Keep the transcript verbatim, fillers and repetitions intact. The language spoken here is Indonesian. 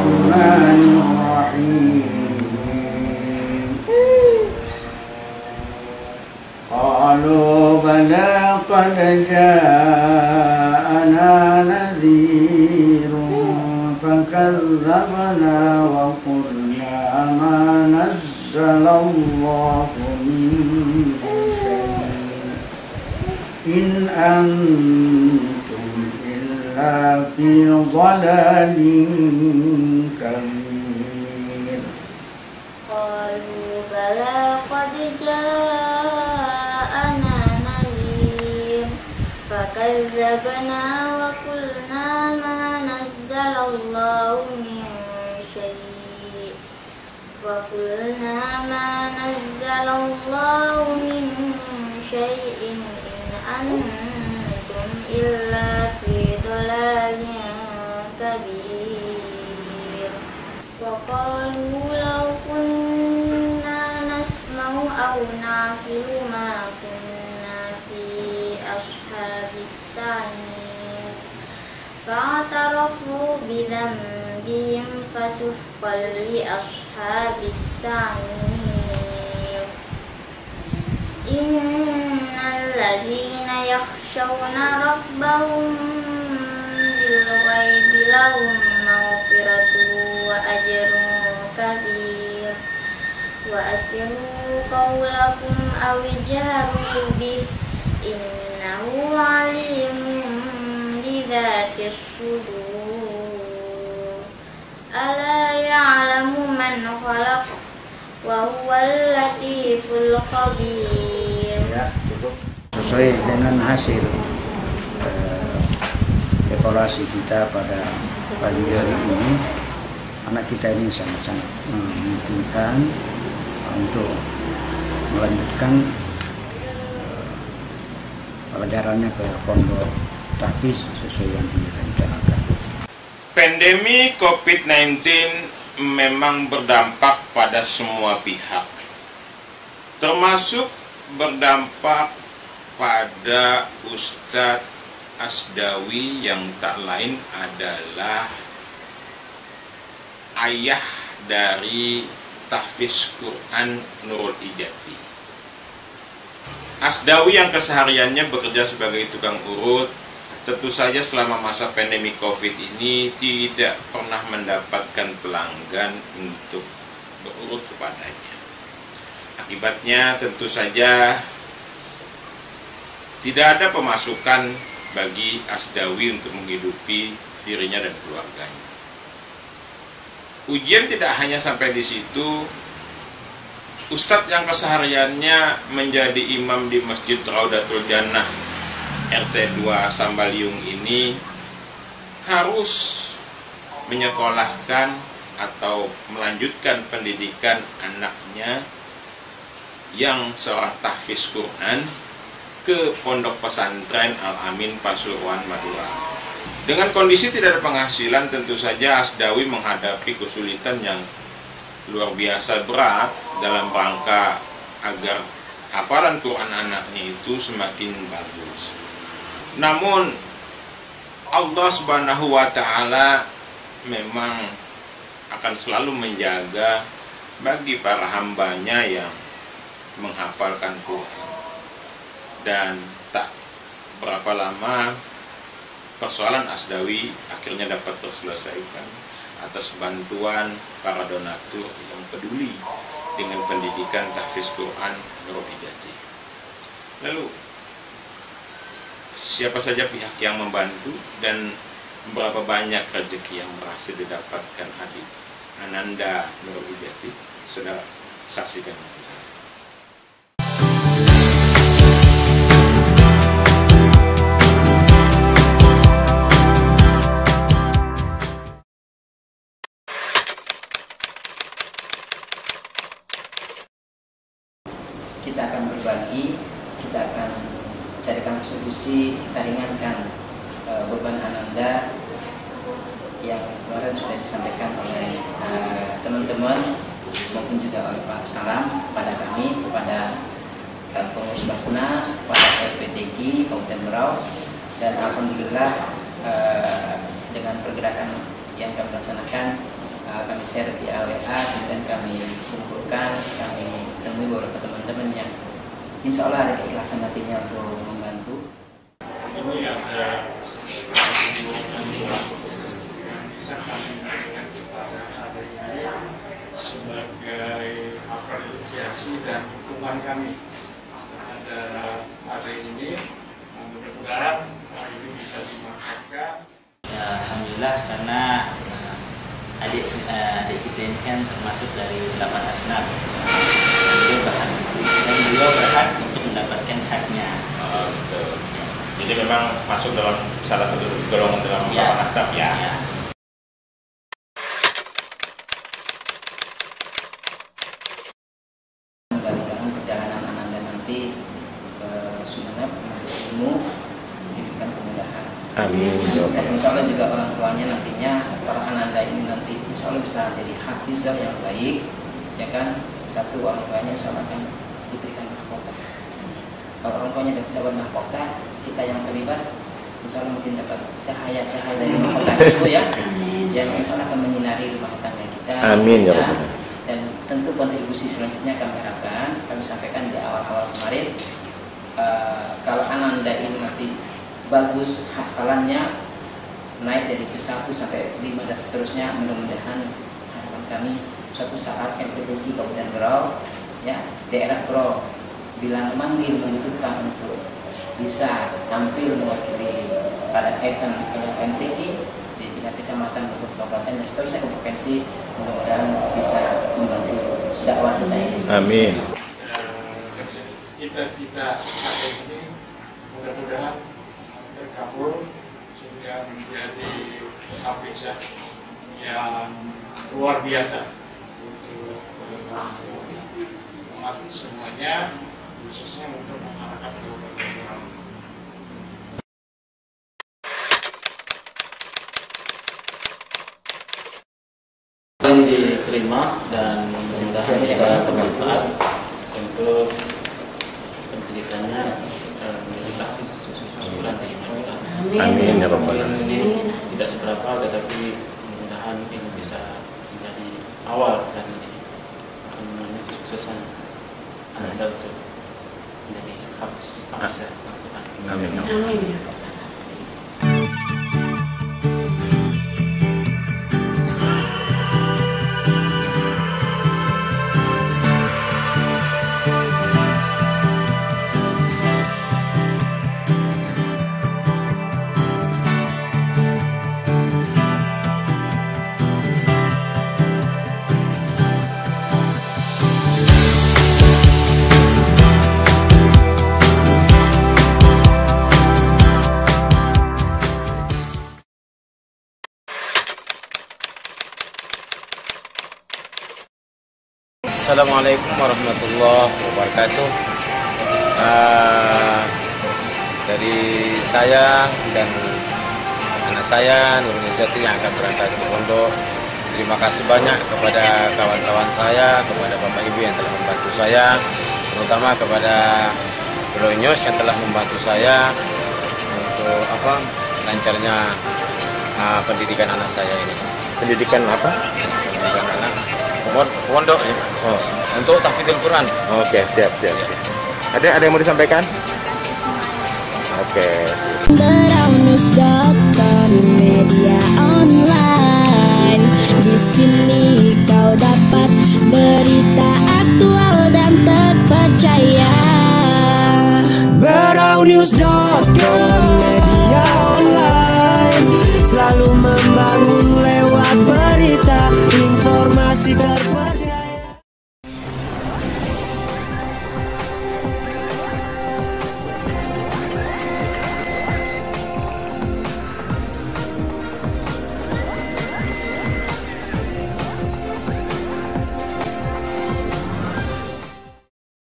الرحمن الرحيم قالوا بلى قد جاءنا نذير فكذبنا وقلنا ما نزل الله من شيء إن أنتم إلا في ضلال كبير قالوا بلى قد جاءنا نذير فكذبنا وقلنا ما نزل الله من شيء وقلنا ما نزل الله من شيء إن أنتم إلا في ضلال كبير وقالوا لو كنا نسمع أو نعقل ما كنا في أصحاب السعير فاعترفوا بذنبهم فسحقا لأصحاب السعير إن الذين يخشون ربهم بالغيب لهم مغفرة وأجر كبير وأسروا قولكم أو اجهروا به إنه عليم بذات الصدور ألا يعلم من خلق وهو اللطيف الخبير. Ya, cukup. Sesuai dengan hasil eh, evaluasi kita pada pagi hari ini, anak kita ini sangat-sangat memungkinkan untuk melanjutkan eh, pelajarannya ke pondok tahfiz sesuai yang direncanakan. Pandemi covid sembilan belas memang berdampak pada semua pihak, termasuk berdampak pada Ustadz Asdawi yang tak lain adalah ayah dari tahfiz Quran Nurul Ijati. Asdawi yang kesehariannya bekerja sebagai tukang urut, tentu saja selama masa pandemi Covid ini tidak pernah mendapatkan pelanggan untuk berurut kepadanya. Akibatnya tentu saja tidak ada pemasukan bagi Asdawi untuk menghidupi dirinya dan keluarganya. Ujian tidak hanya sampai di situ. Ustadz yang kesehariannya menjadi imam di Masjid Raudatul Jannah R T dua Sambaliung ini harus menyekolahkan atau melanjutkan pendidikan anaknya yang seorang tahfiz Quran ke pondok pesantren Al-Amin Pasuruan Madura. Dengan kondisi tidak ada penghasilan, tentu saja Asdawi menghadapi kesulitan yang luar biasa berat dalam rangka agar hafalan Quran anaknya itu semakin bagus. Namun Allah Subhanahu wa Ta'ala memang akan selalu menjaga bagi para hambanya yang menghafalkan Quran. Dan tak berapa lama persoalan Asdawi akhirnya dapat terselesaikan atas bantuan para donatur yang peduli dengan pendidikan tahfiz Quran Nurul Ijati. Lalu siapa saja pihak yang membantu dan berapa banyak rezeki yang berhasil didapatkan adik Ananda Nurul Ijati? Saudara saksikan. Kita akan berbagi, kita akan carikan solusi, kita ringankan e, beban Ananda yang kemarin sudah disampaikan oleh teman-teman maupun juga oleh Pak Salam kepada kami, kepada e, pengurus Basnas, kepada R P T G Kabupaten Berau, dan alhamdulillah e, dengan pergerakan yang kami laksanakan e, uh, kami share via W A, kemudian kami kumpulkan, kami temui beberapa teman-teman yang insya Allah ada keikhlasan hatinya untuk membantu. Ini ada yang bisa kami berikan kepada adik ini sebagai apresiasi dan dukungan kami ada adik ini. Mudah-mudahan ini bisa dimanfaatkan. Ya, alhamdulillah, karena adik adik kita ini kan termasuk dari delapan asnaf. Beliau berhak dan beliau berhak untuk mendapatkan haknya. Oh, betul. Jadi memang masuk dalam salah satu golongan dalam ya. delapan asnaf ya. Ya. Mudah-mudahan perjalanan Ananda nanti ke Sumeneb untuk ilmu diberikan kemudahan. Amin. Dan insya Allah juga orang tuanya nantinya para Ananda ini nanti insya Allah bisa jadi hafizah yang baik, ya kan? Satu, orang tuanya insya Allah akan diberikan mahkota. Kalau orang tuanya dapat mahkota, kita yang terlibat insya Allah mungkin dapat cahaya-cahaya dari mahkota itu ya, yang insya Allah akan menyinari rumah tangga kita. Amin ya kita. Rabbal. Dan tentu kontribusi selanjutnya kami harapkan, kami sampaikan di awal-awal kemarin, uh, kalau Ananda ini nanti bagus hafalannya, naik dari ke satu sampai lima dan seterusnya, mudah-mudahan harapan kami suatu saat M P T Q Kabupaten Berau, ya daerah Berau bila memanggil membutuhkan untuk bisa tampil mewakili pada event M T Q di tingkat kecamatan maupun kabupaten dan seterusnya ke provinsi, mudah-mudahan bisa membantu dakwah kita ini. Amin. Kita kita hari ini mudah-mudahan terkabul sehingga menjadi hafizah yang luar biasa untuk umat semuanya, khususnya untuk masyarakat Kabupaten Berau. Yang diterima dan mudah-mudahan bisa bermanfaat untuk pendidikannya menjadi tahfiz susulan dari mereka. Amin ya Rabbal alamin. Tidak seberapa, tetapi mudah-mudahan ini bisa menjadi awal dari kesuksesan Anda untuk menjadi hafiz hafizah Al-Quran. Amin. Amin. Assalamualaikum warahmatullahi wabarakatuh. Uh, dari saya dan anak saya Nurul Izzati yang akan berangkat ke pondok, terima kasih banyak kepada kawan-kawan saya, kepada Bapak Ibu yang telah membantu saya, terutama kepada Bro Nyos yang telah membantu saya untuk apa lancarnya uh, pendidikan anak saya ini. Pendidikan apa? Pendidikan anak pondok ya. Oh. Untuk tahfidzul Quran. Oke, siap, siap. Ya. Ada ada yang mau disampaikan? Oke. Berau News dot com, media online. Di sini kau dapat berita aktual dan terpercaya. Berau News dot com, media online, selalu membangun lewat berita, informasi terpercaya.